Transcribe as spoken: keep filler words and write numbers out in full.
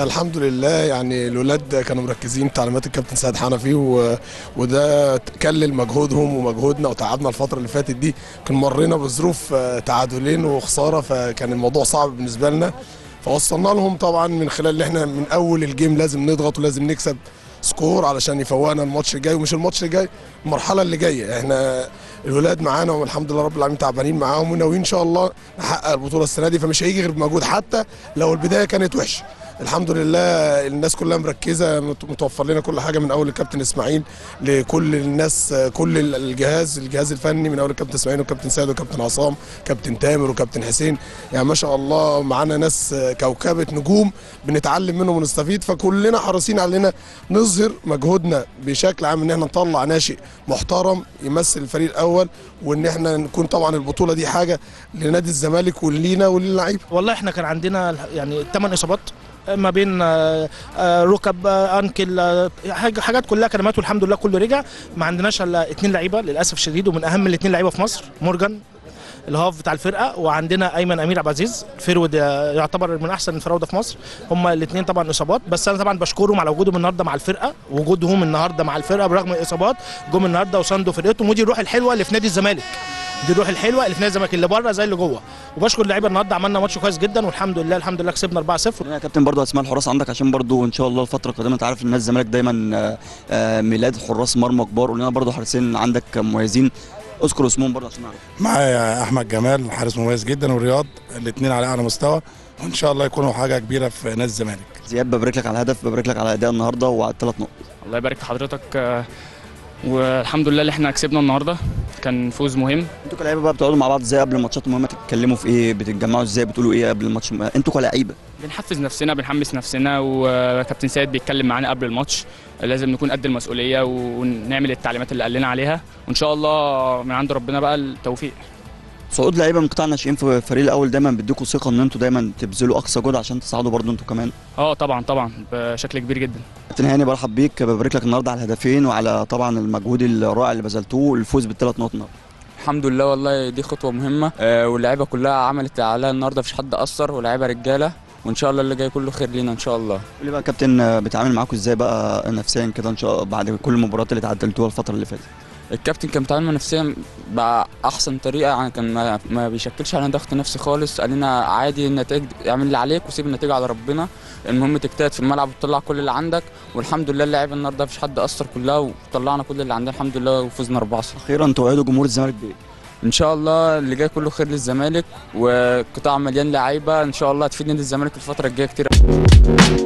الحمد لله يعني الولاد كانوا مركزين تعليمات الكابتن سيد حنفي و... وده كلل مجهودهم ومجهودنا وتعبنا الفتره اللي فاتت دي. كان مرينا بظروف تعادلين وخساره، فكان الموضوع صعب بالنسبه لنا، فوصلنا لهم طبعا من خلال اللي احنا من اول الجيم لازم نضغط ولازم نكسب سكور علشان يفوقنا الماتش الجاي، ومش الماتش الجاي، المرحله اللي جايه. احنا الولاد معانا والحمد لله رب العالمين تعبانين معاهم وناويين ان شاء الله نحقق البطوله السنه دي، فمش هيجي غير بمجهود حتى لو البدايه كانت وحشه. الحمد لله الناس كلها مركزه، متوفر لنا كل حاجه من اول الكابتن اسماعيل لكل الناس، كل الجهاز الجهاز الفني من اول الكابتن اسماعيل والكابتن سيد والكابتن عصام، كابتن تامر وكابتن حسين. يعني ما شاء الله معانا ناس كوكبه نجوم بنتعلم منهم ونستفيد، فكلنا حريصين علينا نظهر مجهودنا بشكل عام ان احنا نطلع ناشئ محترم يمثل الفريق الاول، وان احنا نكون طبعا البطوله دي حاجه لنادي الزمالك ولينا وللعيبه. والله احنا كان عندنا يعني ثمان اصابات ما بين ركب انكل حاجات كلها كلمات، والحمد لله كله رجع. ما عندناش الا اثنين لعيبه للاسف الشديد، ومن اهم الاثنين لعيبه في مصر مورجان الهاف بتاع الفرقه، وعندنا ايمن امير عبد العزيز فيرود يعتبر من احسن الفراوده في مصر. هم الاثنين طبعا اصابات، بس انا طبعا بشكرهم على وجودهم النهارده مع الفرقه، وجودهم النهارده مع الفرقه برغم الاصابات جم النهارده وساندوا فرقتهم، ودي الروح الحلوه اللي في نادي الزمالك. دي الروح الحلوه اللي في نادي الزمالك، اللي بره زي اللي جوه. وبشكر اللعيبه النهارده، عملنا ماتش كويس جدا والحمد لله الحمد لله كسبنا أربعة صفر. يا كابتن برضه اسماء الحراس عندك عشان برضه ان شاء الله الفتره القادمه، انت عارف ان نادي الزمالك دايما ميلاد حراس مرمى كبار، ولنا برضه حارسين عندك مميزين، اذكر اسمهم برضه عشان نعرف. معايا احمد جمال حارس مميز جدا، ورياض، الاثنين على اعلى مستوى، وان شاء الله يكونوا حاجه كبيره في نادي الزمالك. زياد ببارك لك على الهدف، ببارك لك على اداء النهارده وعلى الثلاث نقط. الله يبارك في حضرتك، والحمد لله اللي احنا كسبنا النهارده، كان فوز مهم. انتوا كلاعيبه بقى بتقعدوا مع بعض ازاي قبل الماتشات المهمه؟ تتكلموا في ايه؟ بتتجمعوا ازاي؟ بتقولوا ايه قبل الماتش؟ انتوا كلاعيبه بنحفز نفسنا، بنحمس نفسنا، وكابتن سيد بيتكلم معانا قبل الماتش لازم نكون قد المسؤوليه ونعمل التعليمات اللي قال لنا عليها، وان شاء الله من عند ربنا بقى التوفيق. صعود لعيبه من قطاع الناشئين في الفريق الاول دايما بيديكوا ثقه ان انتوا دايما تبذلوا اقصى جهد عشان تصعدوا برضه انتوا كمان. اه طبعا طبعا بشكل كبير جدا. كابتن هاني برحب بيك، ببارك لك النهارده على الهدفين وعلى طبعا المجهود الرائع اللي بذلتوه والفوز بالثلاث نقط النهارده. الحمد لله والله دي خطوه مهمه، آه واللعيبه كلها عملت عليها النهارده، مفيش حد اثر، واللعيبه رجاله، وان شاء الله اللي جاي كله خير لينا ان شاء الله. قول لي بقى كابتن، بيتعامل معاكم ازاي بقى نفسيا كده ان شاء الله بعد كل المباريات اللي تعدلتوها الفتره اللي فاتت؟ الكابتن كان بيتعامل نفسيا باحسن طريقه، يعني كان ما, ما بيشكلش علينا ضغط نفسي خالص، قال لنا عادي النتائج اعمل اللي عليك وسيب النتيجه على ربنا، المهم تجتهد في الملعب وتطلع كل اللي عندك، والحمد لله اللعيبه النهارده مفيش حد اثر كلها، وطلعنا كل اللي عندنا الحمد لله وفزنا أربعة صفر. اخيرا توعدوا جمهور الزمالك بايه؟ ان شاء الله اللي جاي كله خير للزمالك، وقطاع مليان لعيبه ان شاء الله هتفيد نادي الزمالك الفتره الجايه كتير.